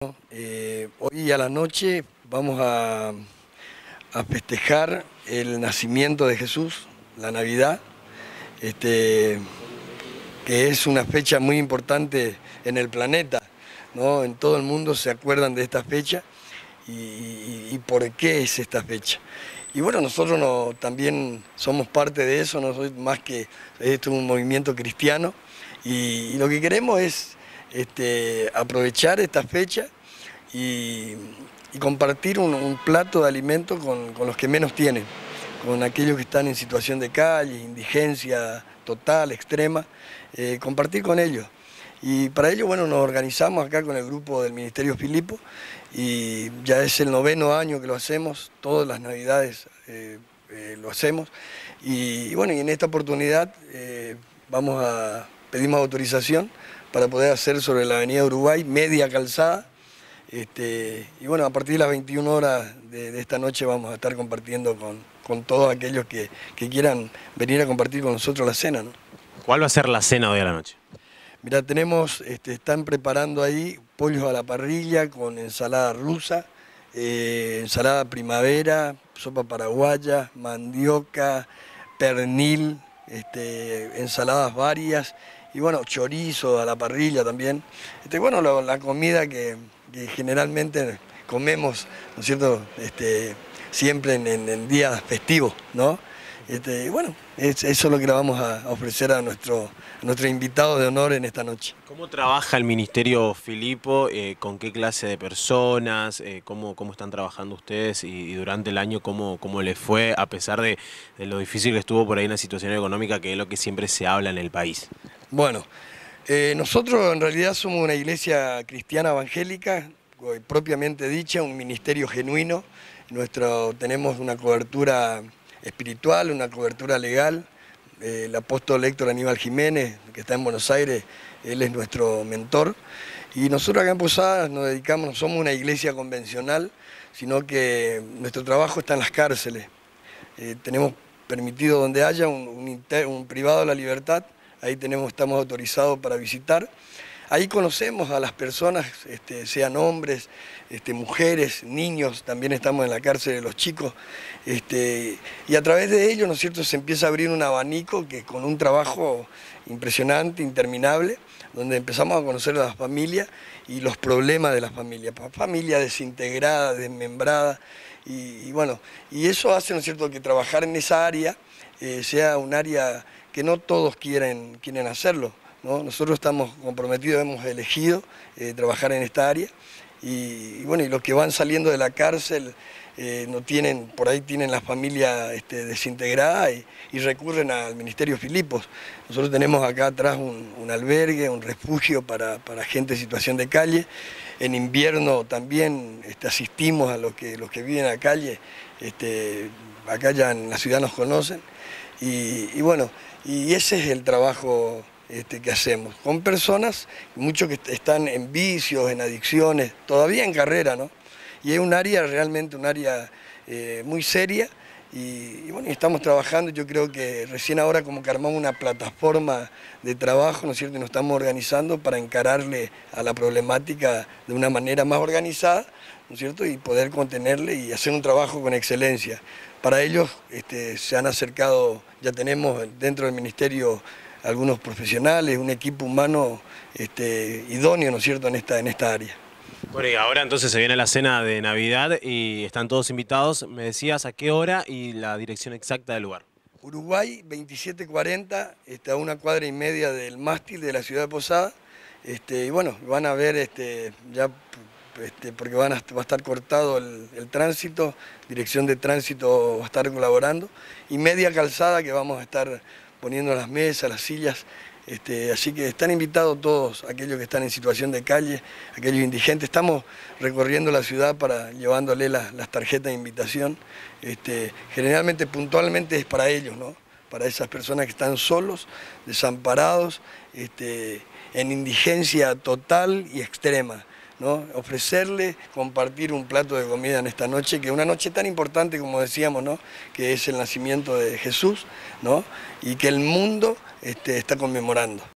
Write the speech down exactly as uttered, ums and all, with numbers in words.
Eh, hoy a la noche vamos a, a festejar el nacimiento de Jesús, la Navidad, este, que es una fecha muy importante en el planeta, ¿no? En todo el mundo se acuerdan de esta fecha y, y, y por qué es esta fecha. Y bueno, nosotros no, también somos parte de eso, no soy más que esto es un movimiento cristiano y, y lo que queremos es este, aprovechar esta fecha y, y compartir un, un plato de alimento con, con los que menos tienen, con aquellos que están en situación de calle, indigencia total, extrema, eh, compartir con ellos. Y para ello, bueno, nos organizamos acá con el grupo del Ministerio Filipo y ya es el noveno año que lo hacemos, todas las Navidades eh, eh, lo hacemos. Y, y bueno, y en esta oportunidad eh, vamos a pedimos autorización para poder hacer sobre la avenida Uruguay, media calzada. Este, y bueno, a partir de las veintiuna horas de, de esta noche vamos a estar compartiendo con, con todos aquellos que, que quieran venir a compartir con nosotros la cena, ¿no? ¿Cuál va a ser la cena de hoy a la noche? Mirá, tenemos, este, están preparando ahí pollos a la parrilla con ensalada rusa, eh, ensalada primavera, sopa paraguaya, mandioca, pernil, este, ensaladas varias y bueno, chorizo a la parrilla también. Este, bueno, lo, la comida que, que generalmente comemos, ¿no es cierto?, este, siempre en, en, en días festivos, ¿no? Este, bueno, es, eso es lo que le vamos a ofrecer a nuestro, a nuestro invitado de honor en esta noche. ¿Cómo trabaja el Ministerio Filipo? Eh, ¿Con qué clase de personas? Eh, ¿cómo, ¿Cómo están trabajando ustedes? Y, y durante el año, ¿cómo, cómo les fue? A pesar de, de lo difícil que estuvo por ahí en la situación económica, que es lo que siempre se habla en el país. Bueno, eh, nosotros en realidad somos una iglesia cristiana evangélica, propiamente dicha, un ministerio genuino. Nuestro, tenemos una cobertura espiritual, una cobertura legal. Eh, el apóstol Héctor Aníbal Jiménez, que está en Buenos Aires, él es nuestro mentor. Y nosotros acá en Posadas nos dedicamos, no somos una iglesia convencional, sino que nuestro trabajo está en las cárceles. Eh, tenemos permitido donde haya un, un, inter, un privado de la libertad, ahí tenemos, estamos autorizados para visitar. Ahí conocemos a las personas, este, sean hombres, este, mujeres, niños, también estamos en la cárcel de los chicos, este, y a través de ello, ¿no es cierto?, se empieza a abrir un abanico que con un trabajo impresionante, interminable, donde empezamos a conocer a las familias y los problemas de las familias, familias desintegradas, desmembradas, y, y bueno, y eso hace, ¿no es cierto?, que trabajar en esa área eh, sea un área que no todos quieren, quieren hacerlo, ¿no? Nosotros estamos comprometidos, hemos elegido eh, trabajar en esta área y, y bueno, y los que van saliendo de la cárcel eh, no tienen, por ahí tienen la familia este, desintegrada y, y recurren al Ministerio Filipos. Nosotros tenemos acá atrás un, un albergue, un refugio para, para gente en situación de calle. En invierno también este, asistimos a los que, los que viven a la calle, este, acá ya en la ciudad nos conocen y, y bueno, y ese es el trabajo Este, que hacemos, con personas, muchos que están en vicios, en adicciones, todavía en carrera, ¿no? Y es un área, realmente un área eh, muy seria, y, y bueno, estamos trabajando, yo creo que recién ahora como que armamos una plataforma de trabajo, ¿no es cierto?, y nos estamos organizando para encararle a la problemática de una manera más organizada, ¿no es cierto?, y poder contenerle y hacer un trabajo con excelencia. Para ellos este, se han acercado, ya tenemos dentro del Ministerio algunos profesionales, un equipo humano este, idóneo, ¿no es cierto?, en esta, en esta área. Bueno, y ahora entonces se viene la cena de Navidad y están todos invitados. Me decías a qué hora y la dirección exacta del lugar. Uruguay veintisiete cuarenta, está a una cuadra y media del mástil de la ciudad de Posadas. Este, y bueno, van a ver este, ya este, porque van a, va a estar cortado el, el tránsito, dirección de tránsito va a estar colaborando, y media calzada que vamos a estar poniendo las mesas, las sillas, este, así que están invitados todos aquellos que están en situación de calle, aquellos indigentes. Estamos recorriendo la ciudad para llevándole las, las tarjetas de invitación, este, generalmente puntualmente es para ellos, ¿no?, para esas personas que están solos, desamparados, este, en indigencia total y extrema, ¿no? Ofrecerle, compartir un plato de comida en esta noche, que es una noche tan importante como decíamos, ¿no?, que es el nacimiento de Jesús, ¿no?, y que el mundo este, está conmemorando.